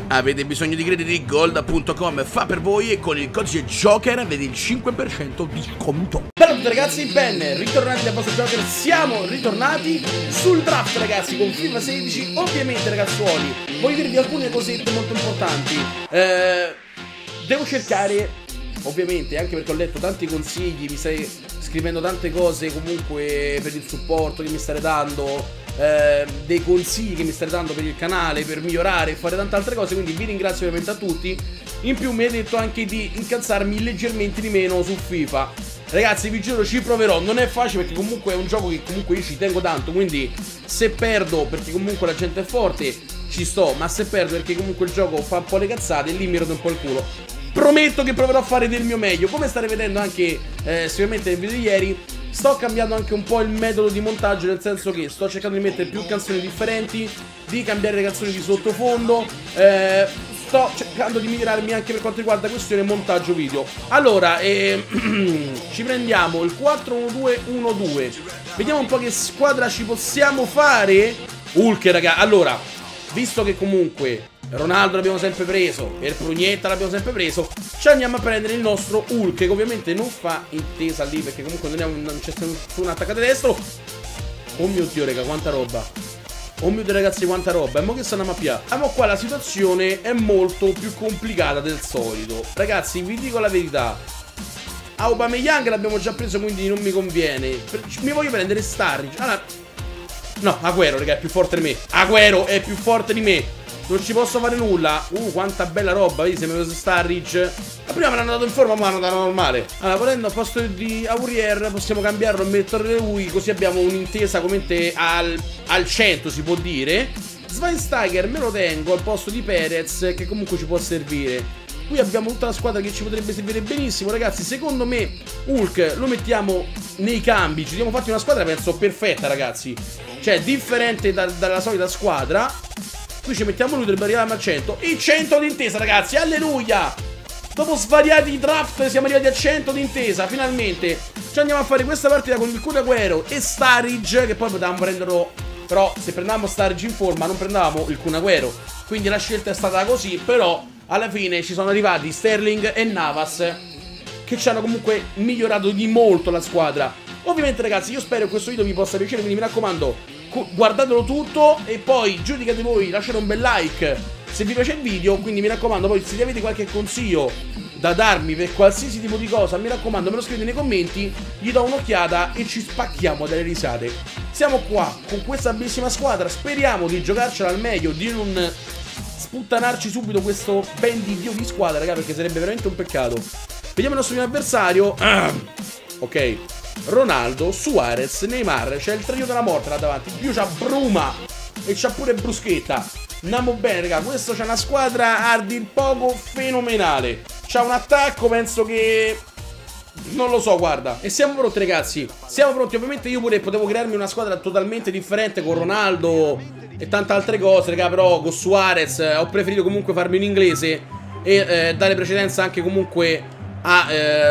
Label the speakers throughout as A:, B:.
A: Avete bisogno di crediti? Gold.com fa per voi e con il codice Joker avete il 5% di sconto. Ciao a tutti ragazzi, ben ritornati da vostro Joker. Siamo ritornati sul draft ragazzi con FIFA 16. Ovviamente ragazzuoli, voglio dirvi alcune cosette molto importanti. Devo cercare, ovviamente, anche perché ho letto tanti consigli, mi stai scrivendo tante cose comunque per il supporto che mi state dando, dei consigli che mi state dando per il canale, per migliorare e fare tante altre cose, quindi vi ringrazio ovviamente a tutti. In più mi hai detto anche di incazzarmi leggermente di meno su FIFA. Ragazzi vi giuro ci proverò, non è facile perché comunque è un gioco che comunque io ci tengo tanto, quindi se perdo perché comunque la gente è forte ci sto, ma se perdo perché comunque il gioco fa un po' le cazzate, lì mi rodo un po' il culo. Prometto che proverò a fare del mio meglio. Come state vedendo anche sicuramente nel video di ieri, sto cambiando anche un po' il metodo di montaggio, nel senso che sto cercando di mettere più canzoni differenti, di cambiare le canzoni di sottofondo, sto cercando di migliorarmi anche per quanto riguarda questione montaggio video. Allora, ci prendiamo il 4-1-2-1-2. Vediamo un po' che squadra ci possiamo fare. Hulk raga, allora, visto che comunque Ronaldo l'abbiamo sempre preso, per Prugnetta l'abbiamo sempre preso, ci andiamo a prendere il nostro Hulk, che ovviamente non fa intesa lì perché comunque non c'è nessun attaccante destro. Oh mio Dio raga, quanta roba. Oh mio Dio ragazzi, quanta roba. E mo che stanno a mappiare. Ma qua la situazione è molto più complicata del solito. Ragazzi vi dico la verità, Aubameyang l'abbiamo già preso, quindi non mi conviene. Mi voglio prendere Sturridge. Allora, no, Agüero raga, è più forte di me. Agüero è più forte di me. Non ci posso fare nulla. Quanta bella roba. Vedi se mi ho preso Sturridge. Ma prima me l'hanno dato in forma, ma l'hanno dato normale. Allora, volendo al posto di Aurier possiamo cambiarlo e mettere lui, così abbiamo un'intesa come al 100 si può dire. Schweinsteiger me lo tengo al posto di Perez, che comunque ci può servire. Qui abbiamo tutta la squadra che ci potrebbe servire benissimo. Ragazzi, secondo me Hulk lo mettiamo nei cambi. Ci siamo fatti una squadra penso perfetta ragazzi. Cioè differente dalla solita squadra. Qui ci mettiamo lui, dovrebbe arrivare al 100. E 100 d'intesa ragazzi, alleluia. Dopo svariati draft siamo arrivati a 100 d'intesa, finalmente. Ci andiamo a fare questa partita con il Kun Agüero e Sturridge, che poi potevamo prenderlo. Però se prendevamo Sturridge in forma non prendevamo il Kun Agüero. Quindi la scelta è stata così. Però alla fine ci sono arrivati Sterling e Navas, che ci hanno comunque migliorato di molto la squadra. Ovviamente ragazzi io spero che questo video vi possa piacere, quindi mi raccomando, guardatelo tutto e poi giudicate voi, lasciate un bel like se vi piace il video. Quindi mi raccomando, poi se avete qualche consiglio da darmi per qualsiasi tipo di cosa, mi raccomando me lo scrivete nei commenti, gli do un'occhiata e ci spacchiamo dalle risate. Siamo qua con questa bellissima squadra, speriamo di giocarcela al meglio, di non sputtanarci subito questo ben di Dio di squadra raga, perché sarebbe veramente un peccato. Vediamo il nostro primo avversario. Ok, Ronaldo, Suarez, Neymar. C'è il trio della morte là davanti. Più c'ha Bruma e c'ha pure Bruschetta. Andiamo bene raga, questo c'è una squadra a dir poco fenomenale. C'ha un attacco penso che non lo so, guarda. E siamo pronti ragazzi, siamo pronti. Ovviamente io pure potevo crearmi una squadra totalmente differente con Ronaldo e tante altre cose raga, però con Suarez ho preferito comunque farmi un inglese e dare precedenza anche comunque a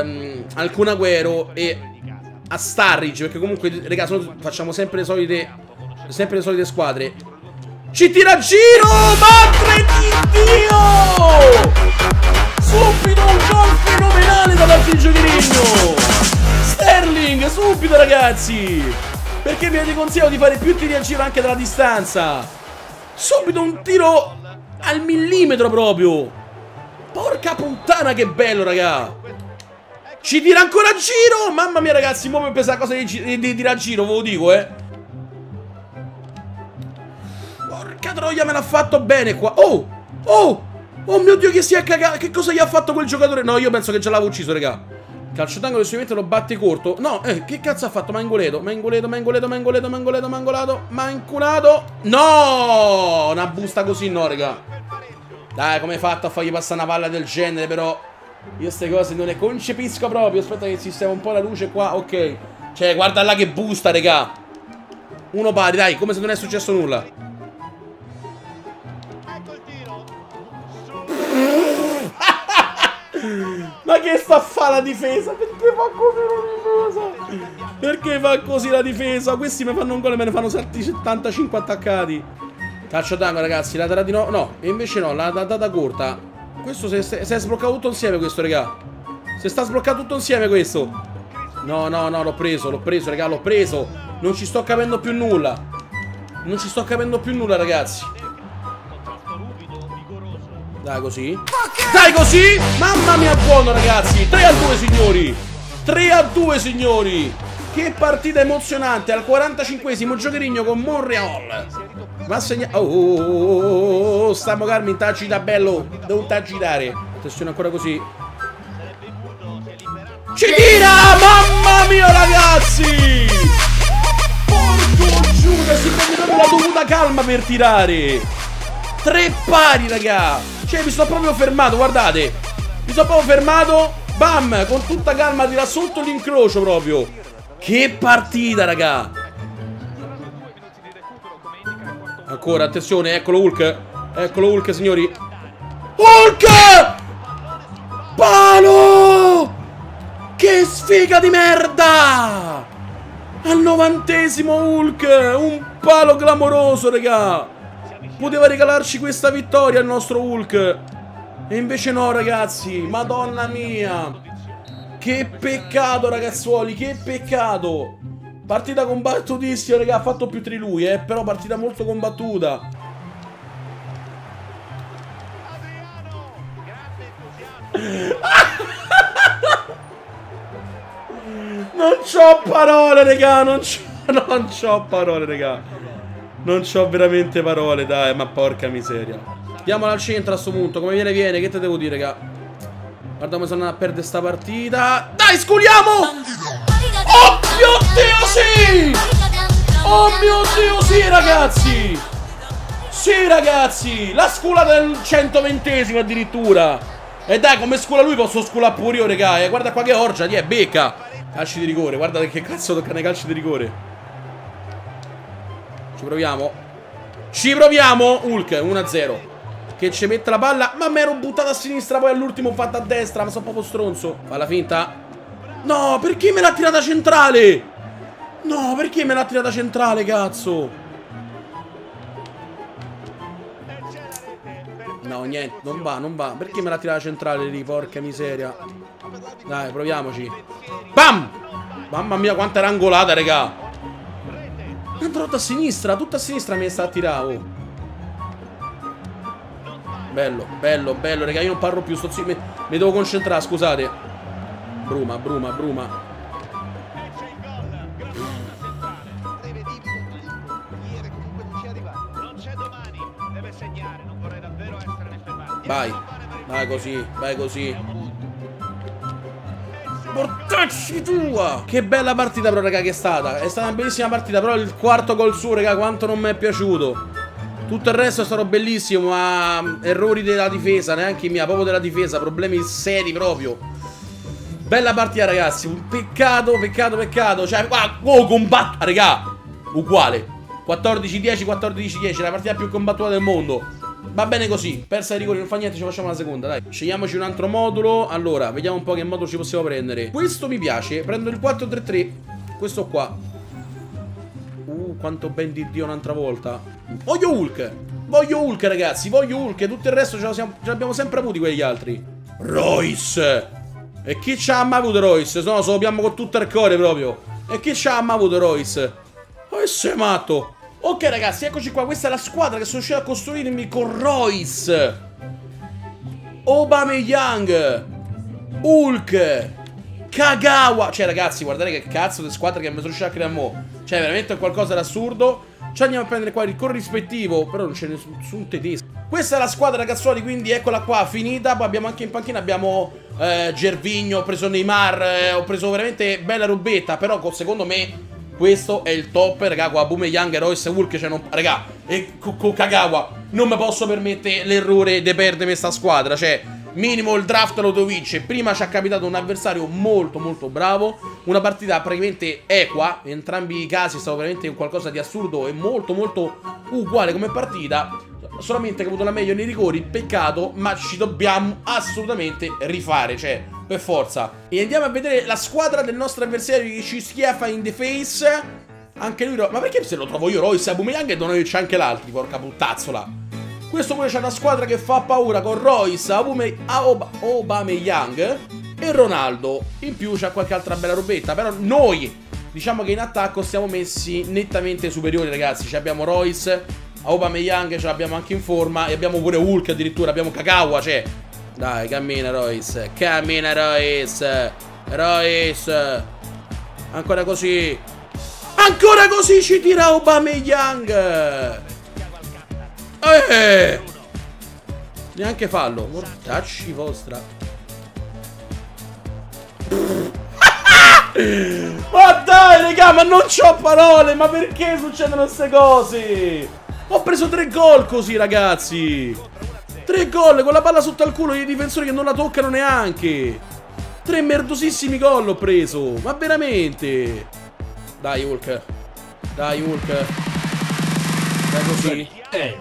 A: al Kun Agüero e a Sturridge, perché comunque raga facciamo sempre le solite squadre. Ci tira a giro, madre di Dio! Subito un gol fenomenale da parte di giocherino Sterling, subito ragazzi, perché mi avete consigliato di fare più tiri a giro anche dalla distanza. Subito un tiro al millimetro proprio. Porca puttana che bello raga. Ci tira ancora a giro. Mamma mia ragazzi, mo' mi pesa la cosa di tirare a giro, ve lo dico Porca troia, me l'ha fatto bene qua. Oh mio Dio, che si è cagato. Che cosa gli ha fatto quel giocatore? No, io penso che già l'avevo ucciso raga. Calcio d'angolo sicuramente lo batte corto. No, che cazzo ha fatto? Mangolato. No, una busta così no raga. Dai, come hai fatto a fargli passare una palla del genere però? Io queste cose non le concepisco proprio. Aspetta che sistema un po' la luce qua. Ok. Cioè guarda là che busta raga. Uno pari dai, come se non è successo nulla. Ma che sta a fare la difesa? Perché fa così la difesa? Perché fa così la difesa? Questi mi fanno un gol e me ne fanno 75 attaccati. Calcio d'angolo, ragazzi, l'ha data di no. No, e invece no, l'ha data corta. Questo si è sbloccato tutto insieme, questo, raga. Si sta sbloccando tutto insieme, questo. No, no, no, l'ho preso, raga, l'ho preso. Non ci sto capendo più nulla. Non ci sto capendo più nulla, ragazzi. Dai, così. Dai, così. Mamma mia, buono, ragazzi. 3-2, signori. 3-2, signori. Che partita emozionante. Al 45esimo giocherigno con Monreal. Va a segnare. Oh, stiamo calmi, tagita bello. Devo tagitare. Attenzione, ancora così. Ci tira. Mamma mia, ragazzi. Porco Giuda, si prende proprio la dovuta calma per tirare. 3 pari, raga. Cioè, mi sto proprio fermato, guardate. Mi sto proprio fermato. Bam, con tutta calma tira sotto l'incrocio proprio. Che partita, raga. Ancora, attenzione, eccolo Hulk. Eccolo Hulk, signori. Hulk! Palo! Che sfiga di merda! Al 90esimo Hulk. Un palo clamoroso, raga. Poteva regalarci questa vittoria il nostro Hulk. E invece no, ragazzi. Madonna mia. Che peccato, ragazzuoli. Che peccato. Partita combattutissima, raga. Ha fatto più 3 lui, però partita molto combattuta. Non c'ho parole, raga. Non c'ho parole, raga. Non c'ho veramente parole, dai, ma porca miseria. Andiamola al centro a sto punto. Come viene, che te devo dire, raga? Guarda come sono andato a perdere sta partita. Dai, sculiamo! Oh mio Dio, sì! Oh mio Dio, sì, ragazzi! Sì, ragazzi! La scuola del 120esimo addirittura. E dai, come scuola lui posso sculare pure io, raga. Guarda qua che orgia, becca. Calci di rigore, guarda che cazzo toccano i calci di rigore. Ci proviamo. Ci proviamo. Hulk 1-0. Che ci mette la palla. Ma mi ero buttato a sinistra. Poi all'ultimo ho fatto a destra. Ma sono proprio stronzo. Fa la finta. No, perché me l'ha tirata centrale? No, perché me l'ha tirata centrale, cazzo? No, niente. Non va. Perché me l'ha tirata centrale lì? Porca miseria. Dai, proviamoci. Bam! Mamma mia, quanta era angolata, raga. Andrò a sinistra, tutta a sinistra mi sta a tirare. Oh. Bello, raga. Io non parlo più, mi devo concentrare, scusate. Bruma. Vai così. Portacci tua! Che bella partita però, raga, che è stata. È stata una bellissima partita. Però il quarto gol suo, raga, quanto non mi è piaciuto. Tutto il resto è stato bellissimo. Ma errori della difesa, neanche mia, proprio della difesa. Problemi seri proprio. Bella partita, ragazzi. Un peccato. Cioè, combattuta, raga. Uguale 14-10, 14-10. La partita più combattuta del mondo. Va bene così, persa i rigori, non fa niente, ci facciamo la seconda, dai. Scegliamoci un altro modulo. Allora, vediamo un po' che modulo ci possiamo prendere. Questo mi piace, prendo il 4-3-3. Questo qua. Quanto ben di Dio un'altra volta. Voglio Hulk, ragazzi, tutto il resto ce l'abbiamo sempre avuti quegli altri. Royce. E chi ci ha mai avuto Royce? No, se lo abbiamo con tutto il cuore proprio. E chi ci ha mai avuto Royce? Oh, sei matto. Ok, ragazzi, eccoci qua. Questa è la squadra che sono riuscito a costruirmi con Royce, Aubameyang, Hulk, Kagawa. Cioè, ragazzi, guardate che cazzo di squadra che mi sono riuscito a creare mo'. Cioè, veramente è qualcosa d'assurdo. Ci andiamo a prendere qua il corrispettivo. Però non c'è nessun tedesco. Questa è la squadra, ragazzuoli, quindi eccola qua, finita. Poi abbiamo anche in panchina, abbiamo Gervinho, ho preso Neymar, ho preso veramente bella robetta. Però secondo me questo è il top, raga, con Aubameyang, Royce, Hulk, cioè non, raga, e con Kagawa non mi posso permettere l'errore di perdermi sta squadra, cioè minimo il draft lo devo vincere. Prima ci ha capitato un avversario molto bravo, una partita praticamente equa, in entrambi i casi è stato veramente qualcosa di assurdo e molto uguale come partita. Solamente che ho avuto la meglio nei rigori, peccato, ma ci dobbiamo assolutamente rifare, cioè per forza. E andiamo a vedere la squadra del nostro avversario che ci schiaffa in the face. Anche lui... Ma perché se lo trovo io Royce e Aubameyang e non c'è anche l'altro, porca puttazzola? Questo pure c'è una squadra che fa paura con Royce, Aubameyang e Ronaldo. In più c'ha qualche altra bella robetta. Però noi, diciamo che in attacco siamo messi nettamente superiori, ragazzi. Ci abbiamo Royce, Aubameyang, ce l'abbiamo anche in forma. E abbiamo pure Hulk addirittura, abbiamo Kagawa, cioè... Dai, cammina Royce, cammina Royce. Royce. Ancora così. Ancora così ci tira Aubameyang. Neanche fallo. Mortacci vostra. Ma dai raga, ma non c'ho parole. Ma perché succedono queste cose? Ho preso 3 gol così, ragazzi. 3 gol con la palla sotto al culo, i difensori che non la toccano neanche. 3 merdosissimi gol ho preso. Ma veramente. Dai Hulk. Dai Hulk. Dai così.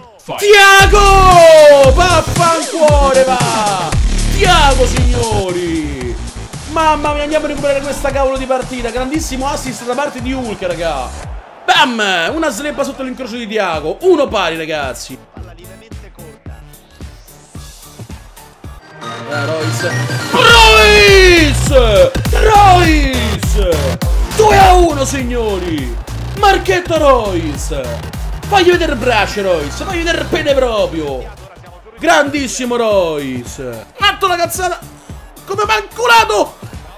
A: Thiago! Vaffancuore va! Thiago, signori! Mamma mia, andiamo a recuperare questa cavolo di partita. Grandissimo assist da parte di Hulk, raga. Bam! Una sleppa sotto l'incrocio di Thiago. 1 pari, ragazzi. Royce. Royce! Royce! 2-1, signori! Marchetto Royce! Fagli vedere il braccio, Royce! Fagli vedere il pene proprio! Grandissimo Royce! Matto la cazzata! Come m'ha inculato!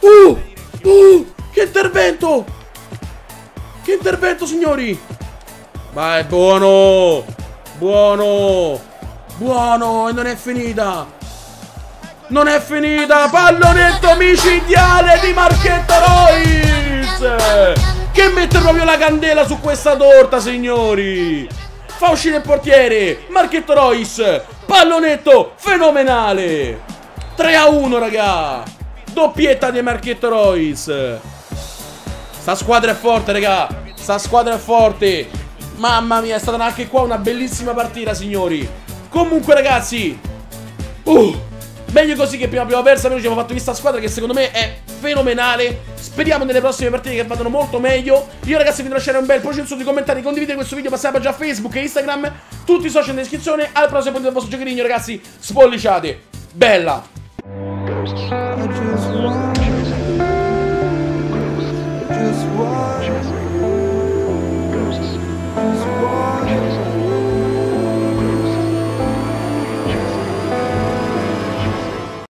A: Che intervento! Che intervento, signori! Ma è buono! Buono! Buono! E non è finita! Non è finita! Pallonetto micidiale di Marchetto Royce! Che mette proprio la candela su questa torta, signori! Fa uscire il portiere! Marchetto Royce! Pallonetto fenomenale! 3-1, raga! Doppietta di Marchetto Royce! Sta squadra è forte, raga! Sta squadra è forte! Mamma mia, è stata anche qua una bellissima partita, signori! Comunque, ragazzi! Meglio così che prima abbiamo perso, almeno ci abbiamo fatto questa squadra che secondo me è fenomenale. Speriamo nelle prossime partite che vadano molto meglio. Io ragazzi vi devo lasciare un bel pollice in su di commentari, condividere questo video, passate già a Facebook e Instagram, tutti i social in descrizione. Al prossimo punto del vostro giocherino, ragazzi, spolliciate. Bella!